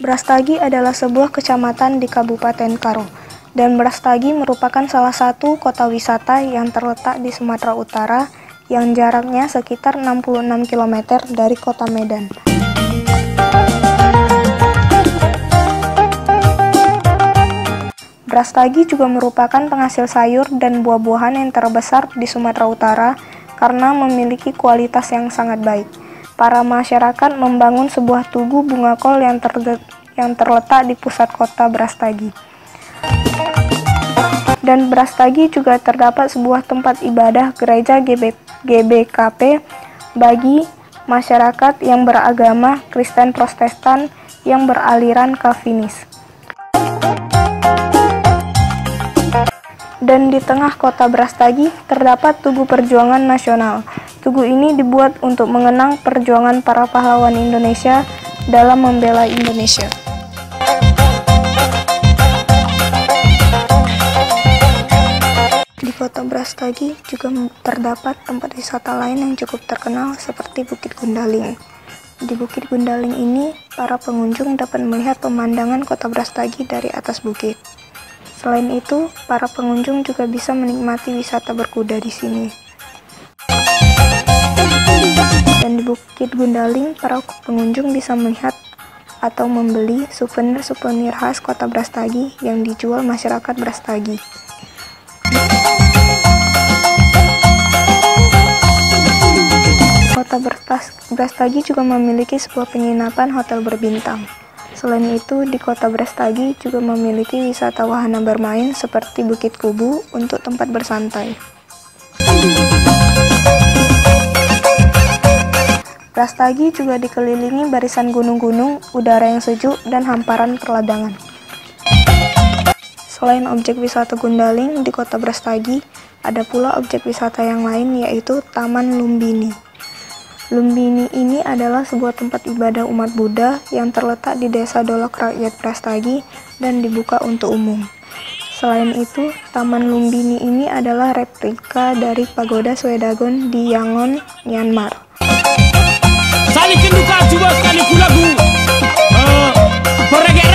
Brastagi adalah sebuah kecamatan di Kabupaten Karo, dan Brastagi merupakan salah satu kota wisata yang terletak di Sumatera Utara yang jaraknya sekitar 66 km dari kota Medan. Brastagi juga merupakan penghasil sayur dan buah-buahan yang terbesar di Sumatera Utara karena memiliki kualitas yang sangat baik. Para masyarakat membangun sebuah tugu bunga kol yang terletak di pusat kota Brastagi. Dan Brastagi juga terdapat sebuah tempat ibadah gereja GBKP bagi masyarakat yang beragama Kristen Protestan yang beraliran Calvinis. Dan di tengah kota Brastagi terdapat Tugu Perjuangan Nasional. Tugu ini dibuat untuk mengenang perjuangan para pahlawan Indonesia dalam membela Indonesia. Di kota Brastagi juga terdapat tempat wisata lain yang cukup terkenal seperti Bukit Gundaling. Di Bukit Gundaling ini, para pengunjung dapat melihat pemandangan kota Brastagi dari atas bukit. Selain itu, para pengunjung juga bisa menikmati wisata berkuda di sini. Dan di Bukit Gundaling, para pengunjung bisa melihat atau membeli souvenir-souvenir khas kota Brastagi yang dijual masyarakat Brastagi. Kota Brastagi juga memiliki sebuah penginapan hotel berbintang. Selain itu, di kota Brastagi juga memiliki wisata wahana bermain seperti Bukit Kubu untuk tempat bersantai. Brastagi juga dikelilingi barisan gunung-gunung, udara yang sejuk, dan hamparan perladangan. Selain objek wisata Gundaling di kota Brastagi, ada pula objek wisata yang lain yaitu Taman Lumbini. Lumbini ini adalah sebuah tempat ibadah umat Buddha yang terletak di Desa Dolok Rakyat Brastagi dan dibuka untuk umum. Selain itu, Taman Lumbini ini adalah replika dari Pagoda Swedagon di Yangon, Myanmar. Salikin duka juga sekali pula bu.